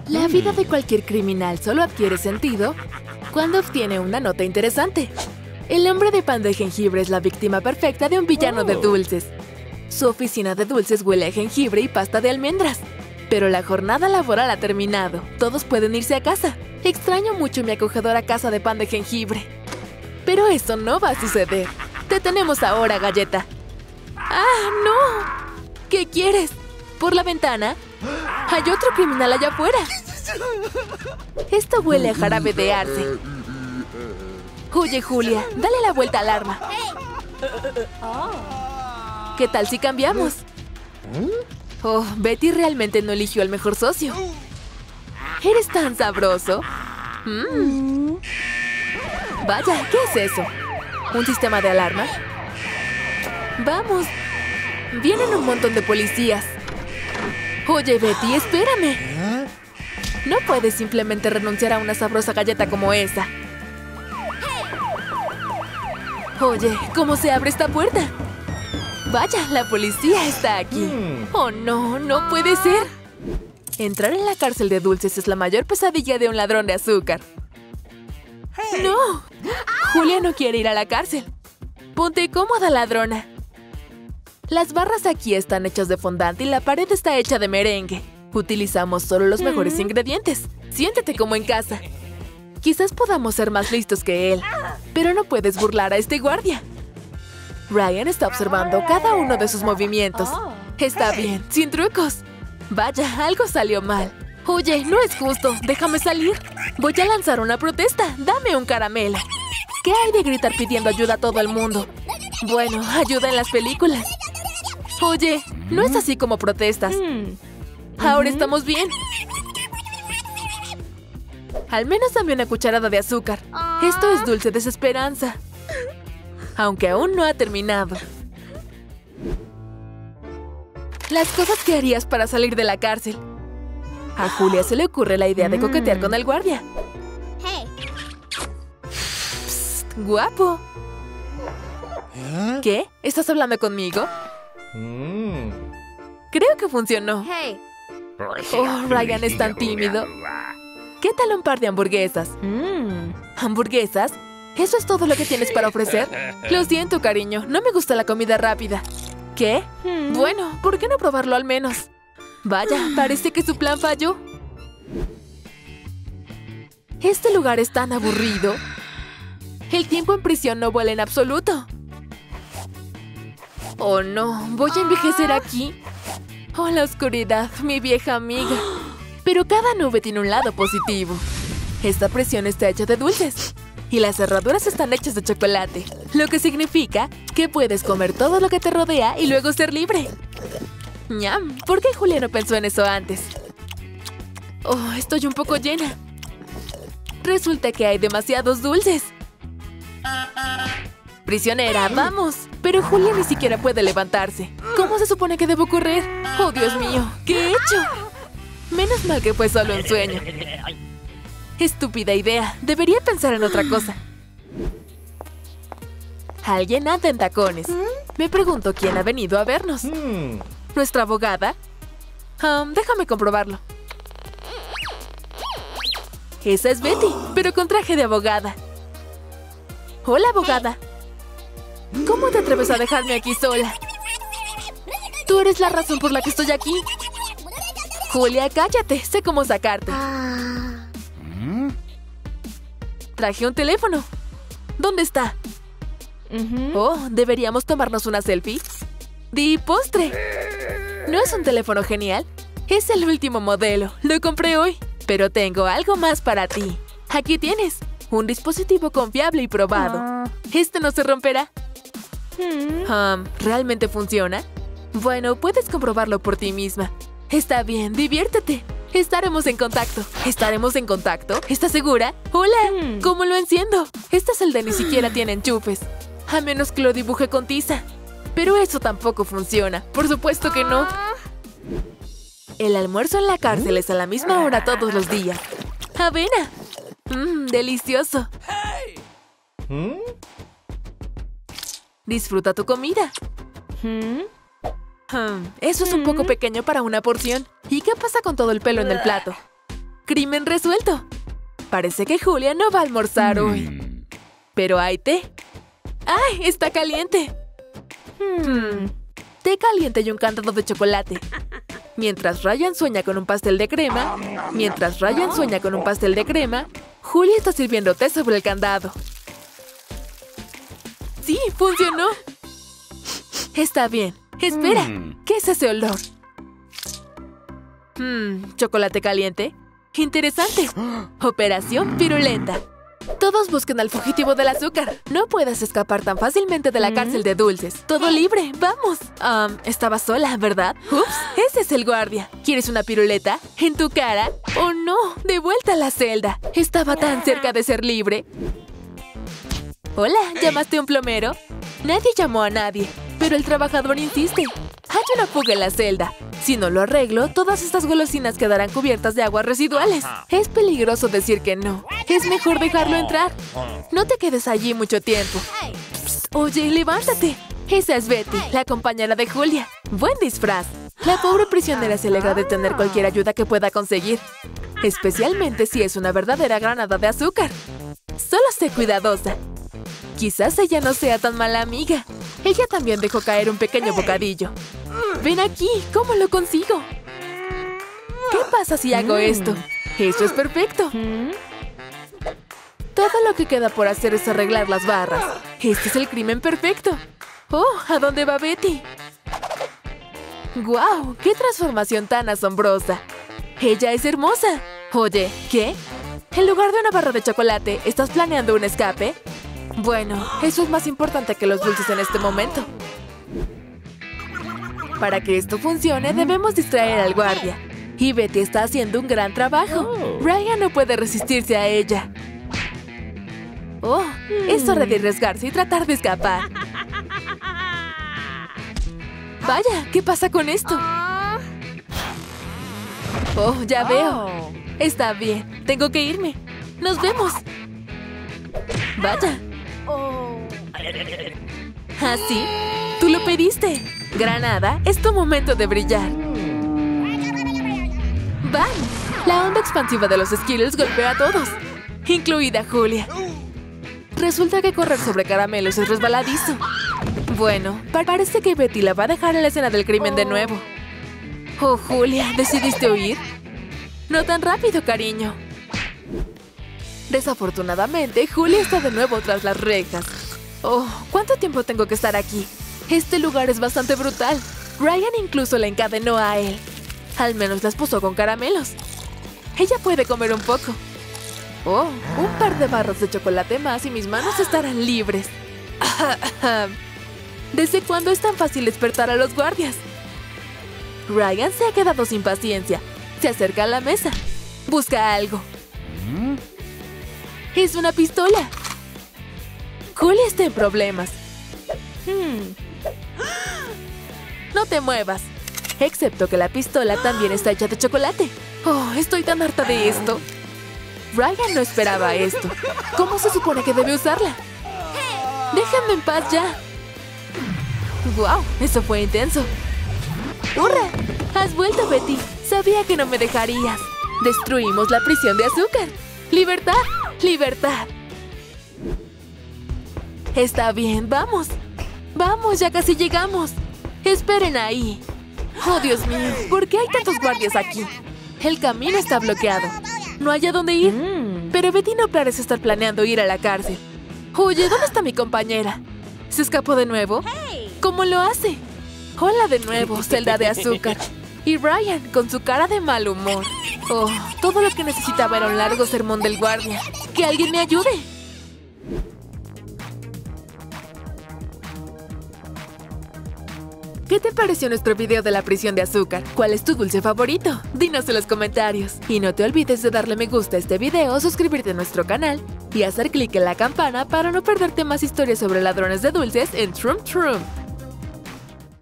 La vida de cualquier criminal solo adquiere sentido cuando obtiene una nota interesante. El hombre de pan de jengibre es la víctima perfecta de un villano de dulces. Su oficina de dulces huele a jengibre y pasta de almendras. Pero la jornada laboral ha terminado. Todos pueden irse a casa. Extraño mucho mi acogedora casa de pan de jengibre. Pero eso no va a suceder. Te tenemos ahora, galleta. ¡Ah, no! ¿Qué quieres? ¿Por la ventana? ¡Hay otro criminal allá afuera! Esto huele a jarabe de arce. Oye, Julia, dale la vuelta al arma. ¿Qué tal si cambiamos? Oh, Betty realmente no eligió al mejor socio. ¿Eres tan sabroso? Vaya, ¿qué es eso? ¿Un sistema de alarma? ¡Vamos! Vienen un montón de policías. Oye, Betty, espérame. No puedes simplemente renunciar a una sabrosa galleta como esa. Oye, ¿cómo se abre esta puerta? Vaya, la policía está aquí. Oh, no, no puede ser. Entrar en la cárcel de dulces es la mayor pesadilla de un ladrón de azúcar. ¡No! Julia no quiere ir a la cárcel. Ponte cómoda, ladrona. Las barras aquí están hechas de fondant y la pared está hecha de merengue. Utilizamos solo los mejores ingredientes. Siéntete como en casa. Quizás podamos ser más listos que él, pero no puedes burlar a este guardia. Ryan está observando cada uno de sus movimientos. Está bien, sin trucos. Vaya, algo salió mal. Oye, no es justo. Déjame salir. Voy a lanzar una protesta. Dame un caramelo. ¿Qué hay de gritar pidiendo ayuda a todo el mundo? Bueno, ayuda en las películas. Oye, no es así como protestas. Ahora estamos bien. Al menos dame una cucharada de azúcar. Esto es dulce desesperanza. Aunque aún no ha terminado. Las cosas que harías para salir de la cárcel. A Julia se le ocurre la idea de coquetear con el guardia. Psst, guapo. ¿Qué? ¿Estás hablando conmigo? Creo que funcionó. Oh, Ryan es tan tímido. ¿Qué tal un par de hamburguesas? ¿Hamburguesas? ¿Eso es todo lo que tienes para ofrecer? Lo siento, cariño. No me gusta la comida rápida. ¿Qué? Bueno, ¿por qué no probarlo al menos? Vaya, parece que su plan falló. Este lugar es tan aburrido. El tiempo en prisión no vuela en absoluto. Oh, no. ¿Voy a envejecer aquí? Oh, la oscuridad, mi vieja amiga. Pero cada nube tiene un lado positivo. Esta prisión está hecha de dulces. Y las cerraduras están hechas de chocolate. Lo que significa que puedes comer todo lo que te rodea y luego ser libre. ¡Ñam! ¿Por qué Julia no pensó en eso antes? Oh, estoy un poco llena. Resulta que hay demasiados dulces. Prisionera, vamos. Pero Julia ni siquiera puede levantarse. ¿Cómo se supone que debo correr? ¡Oh, Dios mío! ¿Qué he hecho? Menos mal que fue solo un sueño. Estúpida idea. Debería pensar en otra cosa. Alguien anda en tacones. Me pregunto quién ha venido a vernos. ¿Nuestra abogada? Déjame comprobarlo. Esa es Betty, pero con traje de abogada. Hola, abogada. ¿Cómo te atreves a dejarme aquí sola? Tú eres la razón por la que estoy aquí. Julia, cállate. Sé cómo sacarte. Traje un teléfono. ¿Dónde está? Oh, ¿deberíamos tomarnos una selfie? ¡Di postre! ¿No es un teléfono genial? Es el último modelo. Lo compré hoy. Pero tengo algo más para ti. Aquí tienes. Un dispositivo confiable y probado. Este no se romperá. ¿Realmente funciona? Bueno, puedes comprobarlo por ti misma. Está bien, diviértete. Estaremos en contacto. ¿Estaremos en contacto? ¿Estás segura? ¡Hola! ¿Cómo lo enciendo? Este celda ni siquiera tiene enchufes. A menos que lo dibuje con tiza. Pero eso tampoco funciona. Por supuesto que no. El almuerzo en la cárcel es a la misma hora todos los días. ¡Avena! ¡Delicioso! Disfruta tu comida. Eso es un poco pequeño para una porción. ¿Y qué pasa con todo el pelo en el plato? Crimen resuelto. Parece que Julia no va a almorzar hoy. Pero hay té. ¡Ay! Está caliente. Té caliente y un candado de chocolate. Mientras Ryan sueña con un pastel de crema, Julia está sirviendo té sobre el candado. ¡Sí! ¡Funcionó! Está bien. Espera. ¿Qué es ese olor? ¿Chocolate caliente? ¡Interesante! Operación Piruleta. Todos busquen al fugitivo del azúcar. No puedes escapar tan fácilmente de la cárcel de dulces. Todo libre. ¡Vamos! Estaba sola, ¿verdad? ¡Ups! Ese es el guardia. ¿Quieres una piruleta? ¿En tu cara? ¡Oh, no! ¡De vuelta a la celda! Estaba tan cerca de ser libre. Hola, ¿llamaste a un plomero? Nadie llamó a nadie, pero el trabajador insiste. Hay una fuga en la celda. Si no lo arreglo, todas estas golosinas quedarán cubiertas de aguas residuales. Es peligroso decir que no. Es mejor dejarlo entrar. No te quedes allí mucho tiempo. Psst, oye, levántate. Esa es Betty, la compañera de Julia. Buen disfraz. La pobre prisionera se alegra de tener cualquier ayuda que pueda conseguir. Especialmente si es una verdadera granada de azúcar. Solo sé cuidadosa. Quizás ella no sea tan mala amiga. Ella también dejó caer un pequeño bocadillo. ¡Ven aquí! ¿Cómo lo consigo? ¿Qué pasa si hago esto? ¡Eso es perfecto! Todo lo que queda por hacer es arreglar las barras. Este es el crimen perfecto. ¡Oh! ¿A dónde va Betty? ¡Guau! ¡Qué transformación tan asombrosa! ¡Ella es hermosa! Oye, ¿qué? En lugar de una barra de chocolate, ¿estás planeando un escape? Bueno, eso es más importante que los dulces en este momento. Para que esto funcione, debemos distraer al guardia. Y Betty está haciendo un gran trabajo. Ryan no puede resistirse a ella. Oh, es hora de arriesgarse y tratar de escapar. Vaya, ¿qué pasa con esto? Oh, ya veo. Está bien, tengo que irme. ¡Nos vemos! Vaya. ¿Ah, sí? ¡Tú lo pediste! Granada, es tu momento de brillar. ¡Bam! La onda expansiva de los Skittles golpea a todos, incluida Julia. Resulta que correr sobre caramelos es resbaladizo. Bueno, parece que Betty la va a dejar en la escena del crimen de nuevo. Oh, Julia, ¿decidiste huir? No tan rápido, cariño. Desafortunadamente, Julia está de nuevo tras las rejas. Oh, ¿cuánto tiempo tengo que estar aquí? Este lugar es bastante brutal. Ryan incluso la encadenó a él. Al menos la esposó con caramelos. Ella puede comer un poco. Oh, un par de barras de chocolate más y mis manos estarán libres. ¿Desde cuándo es tan fácil despertar a los guardias? Ryan se ha quedado sin paciencia. Se acerca a la mesa. Busca algo. ¡Es una pistola! Julia está en problemas. No te muevas. Excepto que la pistola también está hecha de chocolate. Oh, estoy tan harta de esto. Ryan no esperaba esto. ¿Cómo se supone que debe usarla? ¡Déjame en paz ya! ¡Guau! Eso fue intenso. ¡Hurra! ¡Has vuelto, Betty! Sabía que no me dejarías. Destruimos la prisión de azúcar. ¡Libertad! ¡Libertad! Está bien, vamos. Vamos, ya casi llegamos. Esperen ahí. Oh, Dios mío, ¿por qué hay tantos guardias aquí? El camino está bloqueado. No hay a dónde ir. Pero Betty no parece estar planeando ir a la cárcel. Oye, ¿dónde está mi compañera? ¿Se escapó de nuevo? ¿Cómo lo hace? Hola de nuevo, celda de azúcar. Y Ryan, con su cara de mal humor. Oh, todo lo que necesitaba era un largo sermón del guardia. ¡Que alguien me ayude! ¿Qué te pareció nuestro video de la prisión de azúcar? ¿Cuál es tu dulce favorito? Dinos en los comentarios. Y no te olvides de darle me gusta a este video, suscribirte a nuestro canal y hacer clic en la campana para no perderte más historias sobre ladrones de dulces en Troom Troom.